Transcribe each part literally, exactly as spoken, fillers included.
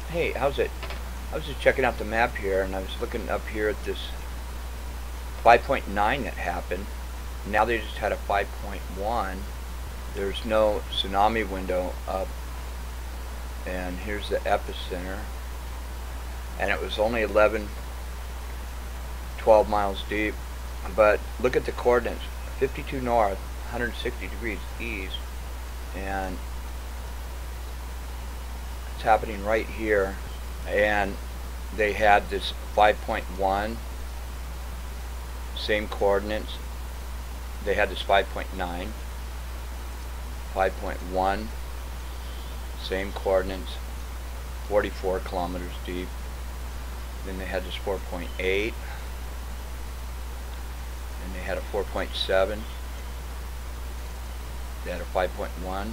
Hey, how's it? I was just checking out the map here, and I was looking up here at this five point nine that happened. Now they just had a five point one. There's no tsunami window up, and here's the epicenter. And it was only eleven, twelve miles deep. But look at the coordinates: fifty-two north, one hundred sixty degrees east, and it's happening right here. And they had this five point one, same coordinates. They had this five point nine, five point one, same coordinates, forty-four kilometers deep. Then they had this four point eight, and they had a four point seven. They had a five point one,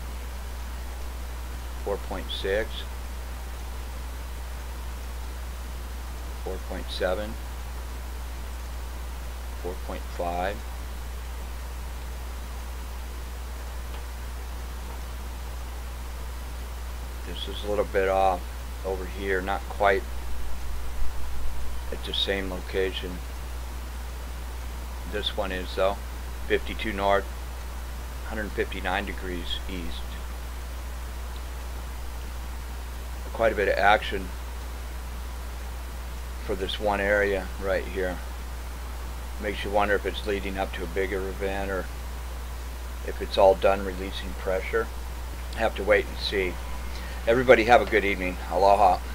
four point six, four point seven, four point five, this is a little bit off over here, not quite at the same location. This one is though, fifty-two north, one hundred fifty-nine degrees east. Quite a bit of action for this one area right here. Makes you wonder if it's leading up to a bigger event or if it's all done releasing pressure. Have to wait and see. Everybody have a good evening. Aloha.